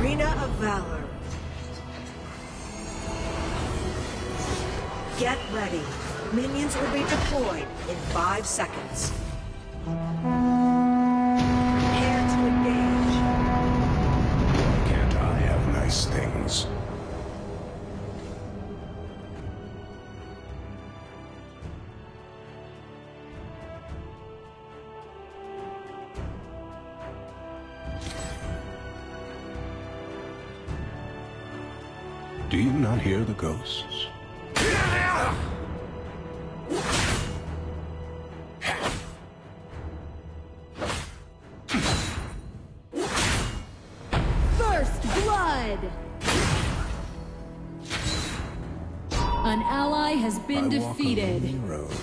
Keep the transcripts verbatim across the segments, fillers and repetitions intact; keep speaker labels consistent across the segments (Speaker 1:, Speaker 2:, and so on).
Speaker 1: Arena of Valor. Get ready. Minions will be deployed in five seconds. Prepare to engage.
Speaker 2: Can't I have nice things? Do you not hear the ghosts?
Speaker 3: First blood! An ally has been
Speaker 2: I
Speaker 3: defeated.
Speaker 2: Walk a lonely road.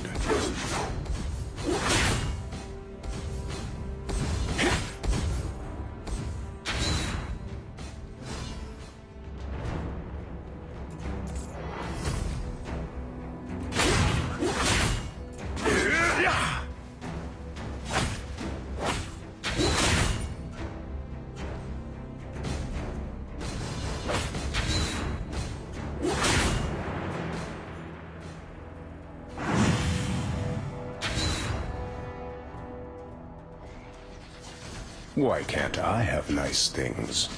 Speaker 2: Why can't I have nice things?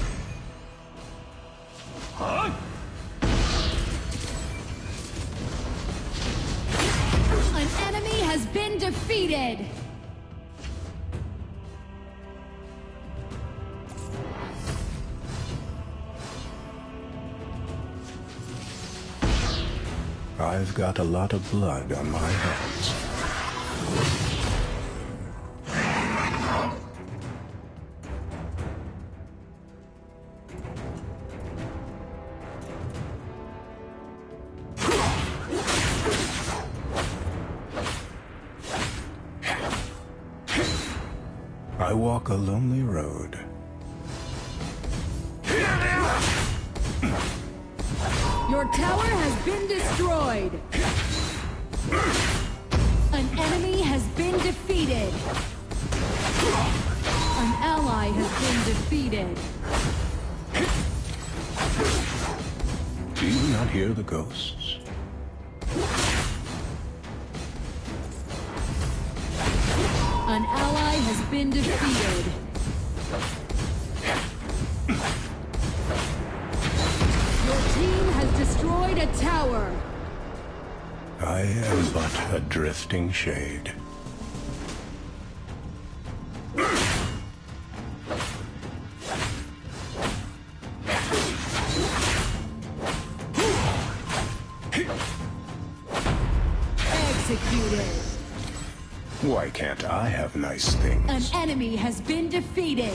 Speaker 3: An enemy has been defeated!
Speaker 2: I've got a lot of blood on my hands. I walk a lonely road.
Speaker 3: Your tower has been destroyed! An enemy has been defeated! An ally has been defeated!
Speaker 2: Do you not hear the ghosts?
Speaker 3: An ally has been defeated! Your team has destroyed a tower!
Speaker 2: I am but a drifting shade.
Speaker 3: Executed!
Speaker 2: Why can't I have nice things?
Speaker 3: An enemy has been defeated!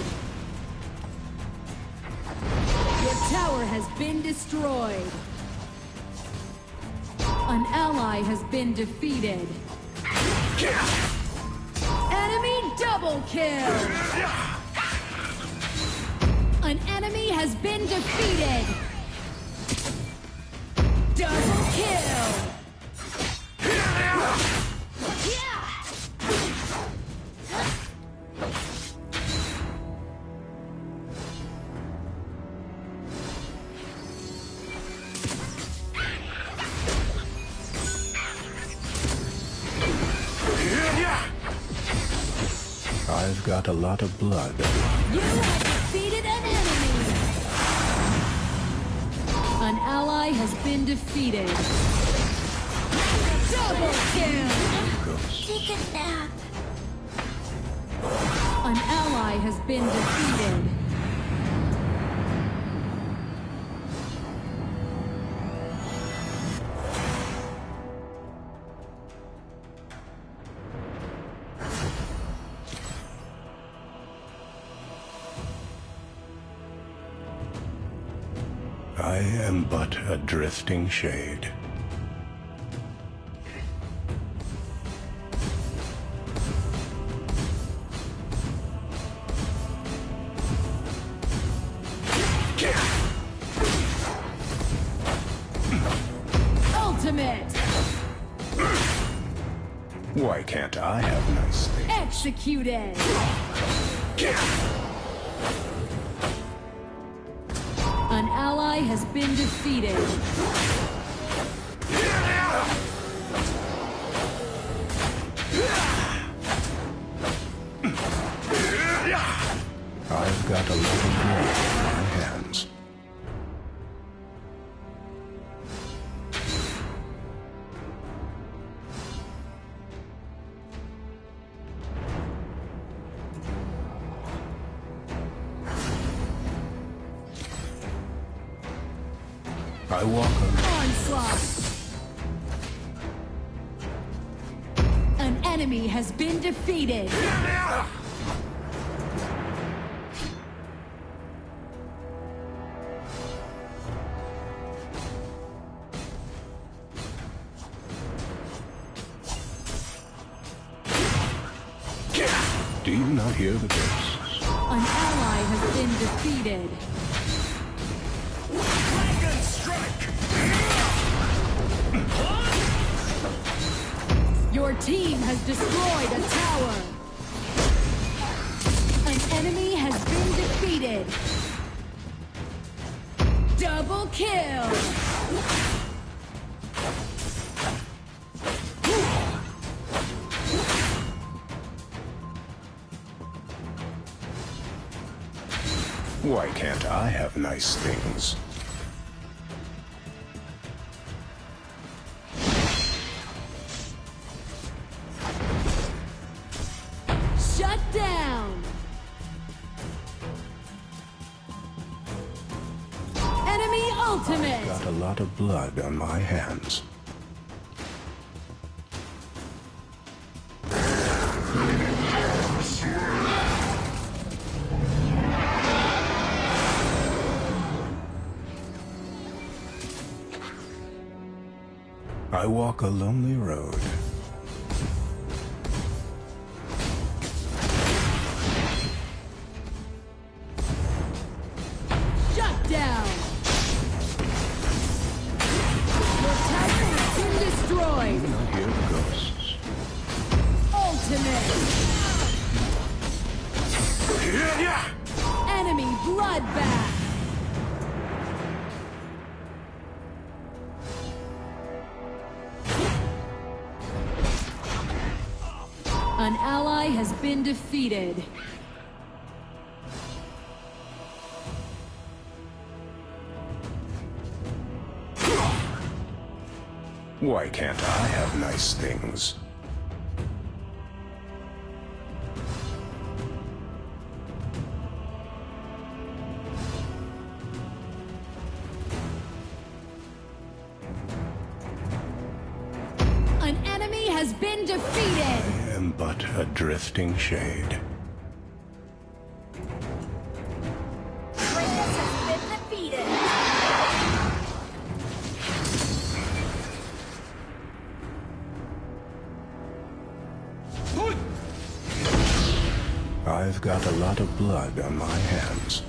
Speaker 3: Your tower has been destroyed! An ally has been defeated! Enemy double kill! An enemy has been defeated! Double kill!
Speaker 2: I've got a lot of blood.
Speaker 3: You have defeated an enemy! An ally has been defeated. Double kill!
Speaker 2: Ghosts.
Speaker 4: Take a nap.
Speaker 3: An ally has been defeated.
Speaker 2: I am but a drifting shade.
Speaker 3: Ultimate!
Speaker 2: Why can't I have nice things?
Speaker 3: Executed! ally has been defeated.
Speaker 2: I've got a lot of blood on my hands. I walk on.
Speaker 3: Onslaught! An enemy has been defeated.
Speaker 2: Do you not hear the ghosts?
Speaker 3: An ally has been defeated.
Speaker 2: Dragon strike!
Speaker 3: Your team has destroyed a tower. An enemy has been defeated. Double kill!
Speaker 2: Why can't I have nice things?
Speaker 3: Shut down! Enemy ultimate!
Speaker 2: Got a lot of blood on my hands. I walk a lonely road.
Speaker 3: Shut down! Your tower has been destroyed!
Speaker 2: Do you not hear the ghosts?
Speaker 3: Ultimate! Enemy bloodbath! An ally has been defeated.
Speaker 2: Why can't I have nice things?
Speaker 3: An enemy has been defeated.
Speaker 2: I am but a drifting shade.
Speaker 4: Kratos has been defeated.
Speaker 2: I've got a lot of blood on my hands.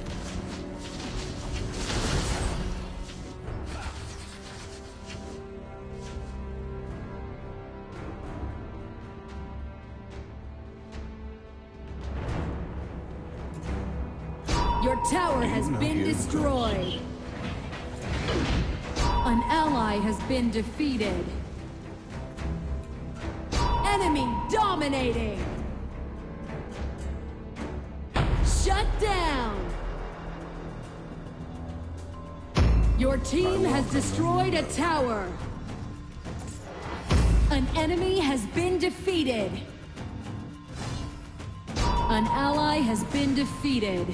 Speaker 3: Your tower has
Speaker 2: not
Speaker 3: been
Speaker 2: hear the
Speaker 3: destroyed. An ally has been defeated. Enemy dominating. Shut down. Your team has destroyed a tower. An enemy has been defeated. An ally has been defeated.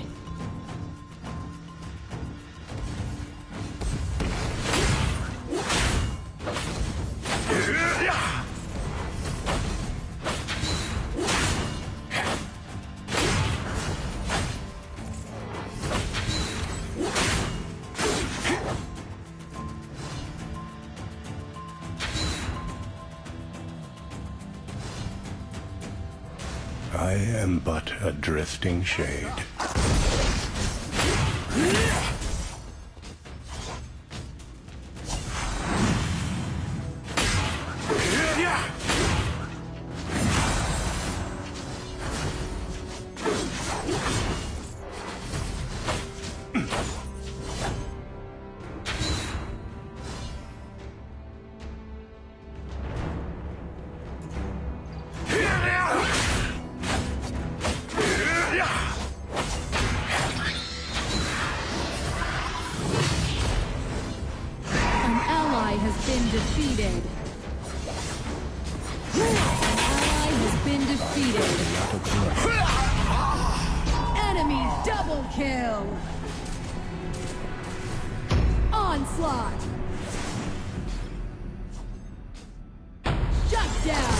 Speaker 2: I am but a drifting shade.
Speaker 3: defeated. An ally has been defeated. Enemy double kill. Onslaught. Shut down.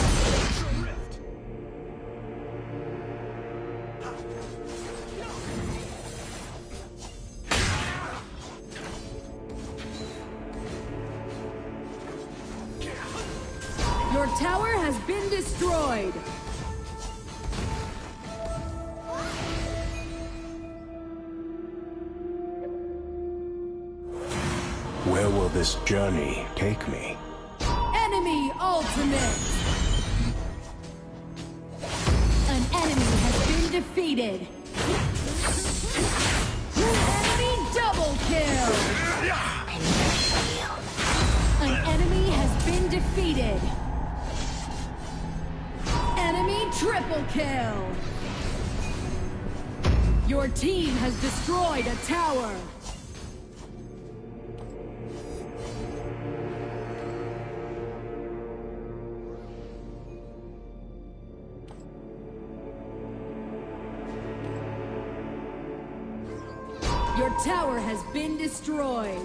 Speaker 3: Your tower has been destroyed.
Speaker 2: Where will this journey take me?
Speaker 3: Enemy ultimate. An enemy has been defeated. Enemy double kill. An enemy has been defeated. Enemy triple kill. Your team has destroyed a tower. Your tower has been destroyed.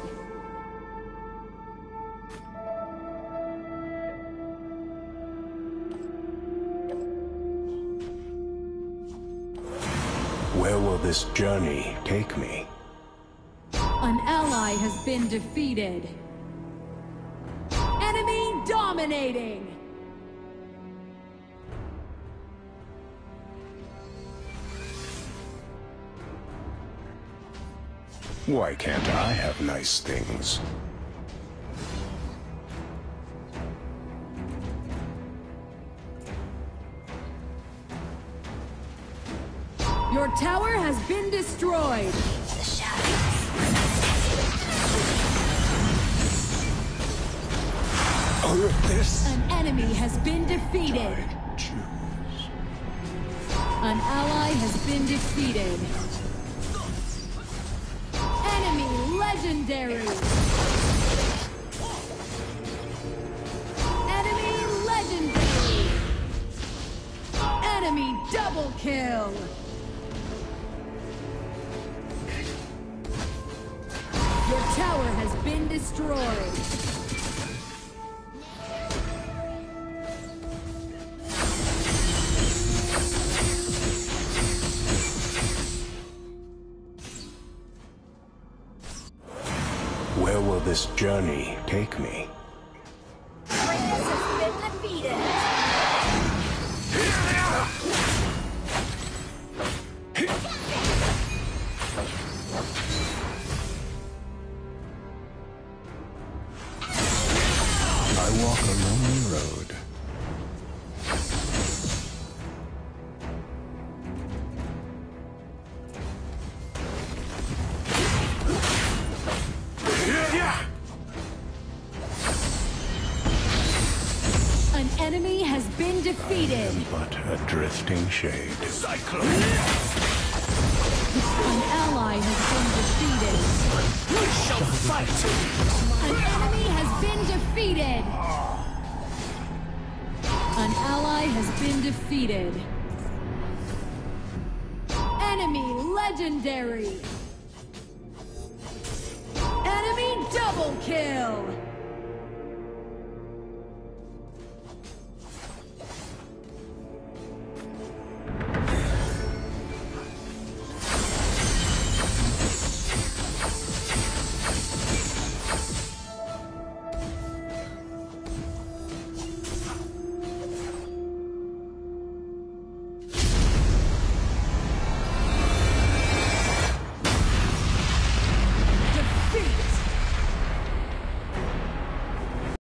Speaker 2: Where will this journey take me?
Speaker 3: An ally has been defeated. Enemy dominating.
Speaker 2: Why can't I have nice things?
Speaker 3: Your tower has been destroyed.
Speaker 4: The shadows.
Speaker 2: Oh, this
Speaker 3: An enemy has been defeated.
Speaker 2: I choose.
Speaker 3: An ally has been defeated. Enemy legendary. Enemy legendary. Enemy double kill. Your tower has been destroyed.
Speaker 2: Where will this journey take me?
Speaker 4: Greatness has been defeated.
Speaker 2: I walk a lonely road.
Speaker 3: An enemy has been defeated.
Speaker 2: But a drifting shade. Cyclone!
Speaker 3: An ally has been defeated.
Speaker 2: We shall fight!
Speaker 3: An enemy has been defeated. An ally has been defeated. Enemy legendary. Enemy double kill.